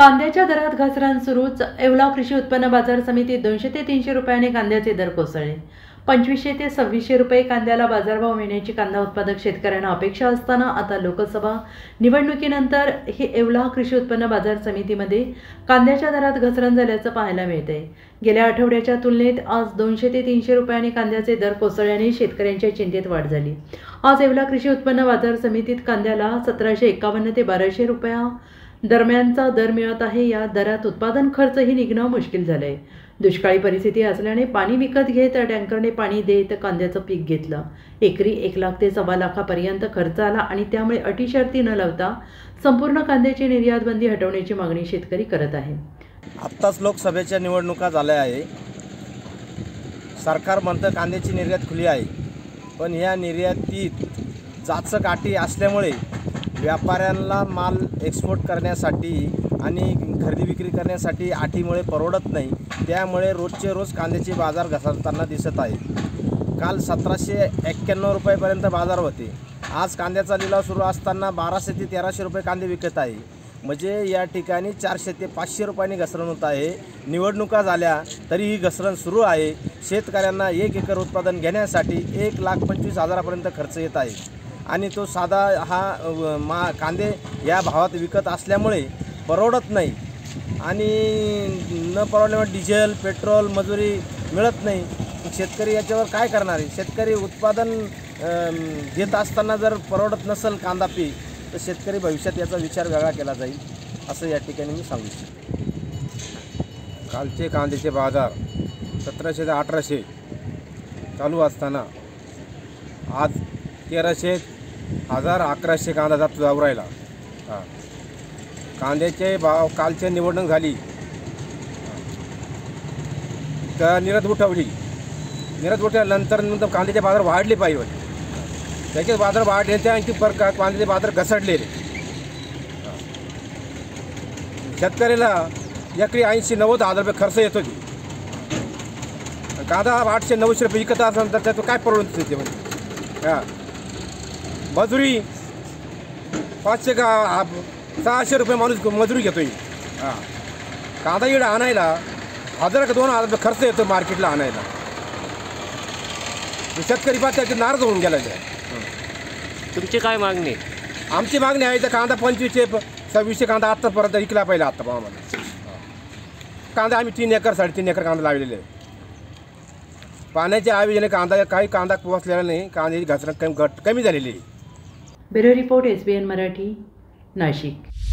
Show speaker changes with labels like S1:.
S1: कांद्याच्या दरात घसरण सुरूच. येवला कृषी उत्पन्न बाजार समितीत 200 ते 300 रुपयांनी कांद्याचे दर कोसळले. 2500 ते 2600 रुपये कांद्याला बाजारभाव मिळण्याची कांदा उत्पादक शेतकऱ्यांना अपेक्षा असताना आता लोकसभा निवडणुकीनंतर ही येवला कृषी उत्पन्न बाजार समितीमध्ये कांद्याच्या दरात घसरण झाल्याचं पाहायला मिळतंय. गेल्या आठवड्याच्या तुलनेत आज 200 ते 300 रुपयांनी कांद्याचे दर कोसळल्याने शेतकऱ्यांच्या चिंतेत वाढ झाली. आज येवला कृषी उत्पन्न बाजार समितीत कांद्याला 1751 ते 1200 रुपया दरम्यानचा दर मिळत आहे. या दरात उत्पादन खर्चही निघणं मुश्किल झालंय. दुष्काळी परिस्थिती असल्याने पाणी विकत घेत टँकरने पाणी देत कांद्याचं पीक घेतलं. एकरी 1 लाख ते 1.25 लाखापर्यंत खर्च आला आणि त्यामुळे अटी शर्ती न लावता संपूर्ण कांद्याची निर्यात बंदी हटवण्याची मागणी शेतकरी करत आहे.
S2: आत्ताच लोकसभेच्या निवडणुका झाल्या आहे. सरकार म्हणतं कांद्याची निर्यात खुली आहे, पण या निर्यातीत जाचक अटी असल्यामुळे व्यापाऱ्यांना माल एक्सपोर्ट करण्यासाठी आणि खरेदी विक्री करण्यासाठी अटीमुळे परवडत नाही. त्यामुळे रोजचे रोज कांद्याचे बाजार घसरताना दिसत आहे. काल 1791 रुपयेपर्यंत बाजार होते. आज कांद्याचा लिलाव सुरू असताना 1200 ते 1300 रुपये कांदे विकत आहे. म्हणजे या ठिकाणी 400 ते 500 रुपयांनी घसरण होत आहे. निवडणुका झाल्या तरी ही घसरण सुरू आहे. शेतकऱ्यांना 1 एकर उत्पादन घेण्यासाठी 1,25,000पर्यंत खर्च येत आहे आणि तो साधा हा कांदे या भावात विकत असल्यामुळे परवडत नाही आणि न परवडल्यामुळे डिझेल पेट्रोल मजुरी मिळत नाही. शेतकरी याच्यावर काय करणार आहे? शेतकरी उत्पादन घेत असताना जर परवडत नसेल कांदा पीक, तर शेतकरी भविष्यात याचा विचार वेगळा केला जाईल असं या ठिकाणी मी सांगू इच्छितो.
S3: कालचे कांद्याचे बाजार 1700 ते 1800 चालू असताना आज 1300, 1000, 1100 कांदा जाऊ राहिला. कांद्याचे भाव कालची निवडणूक झाली तर निर्यात उठवल्यानंतर कांद्याचे बाजार वाढले पाहिजे. त्याचे बाजार वाढले ते आणखी कांद्याचे बाजार घसरलेले. शेतकऱ्याला एकरी 80-90 हजार रुपये खर्च येत होती. कांदा 800-900 रुपये विकत असेल तर त्याचं काय परवडत होते म्हणजे मजुरी 500 का 600 रुपये माणूस मजुरी घेतोय. कांदा इकडे आणायला 1000 का 2000 रुपये खर्च येतो मार्केटला आणायला. शेतकरी त्याची नाराज होऊन गेला.
S4: तुमची काय मागणी?
S3: आमची मागणी आहे तर कांदा 2500-2600 कांदा आत्तापर्यंत विकला पाहिजे. आत्ता आम्हाला कांदा आम्ही 3 एकर 3.5 एकर कांदा लावलेले आहे. पाण्याच्या आयोजने कांदा पोहोचलेला नाही. कांद्याची घसरण कमी झालेली आहे.
S1: Bureau report SBN Marathi, Nashik.